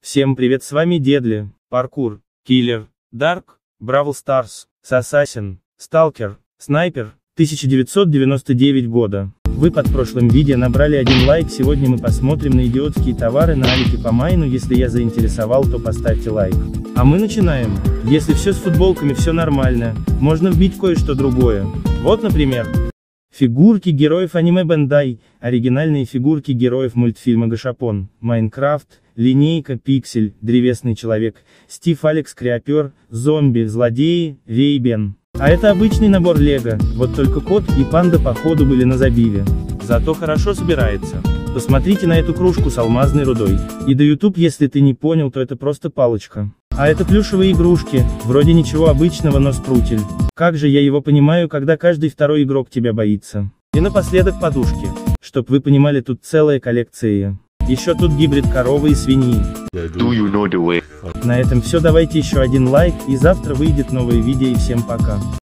Всем привет, с вами Дедли, Паркур, Киллер, Дарк, Бравл Старс, Assassin, Сталкер, Снайпер, 1999 года. Вы под прошлым видео набрали 1 лайк, сегодня мы посмотрим на идиотские товары на Алике по майну, если я заинтересовал, то поставьте лайк. А мы начинаем. Если все с футболками, все нормально, можно вбить кое-что другое. Вот, например, фигурки героев аниме Бендай, оригинальные фигурки героев мультфильма Гашапон, Майнкрафт, линейка, пиксель, древесный человек, Стив Алекс Креапер, зомби, злодеи, Рейбен. А это обычный набор лего, вот только кот и панда походу были на забиве. Зато хорошо собирается. Посмотрите на эту кружку с алмазной рудой. И до YouTube, если ты не понял, то это просто палочка. А это плюшевые игрушки, вроде ничего обычного, но спрутель. Как же я его понимаю, когда каждый второй игрок тебя боится. И напоследок подушки. Чтоб вы понимали, тут целая коллекция. Еще тут гибрид коровы и свиньи. На этом все, давайте еще 1 лайк, и завтра выйдет новое видео, и всем пока.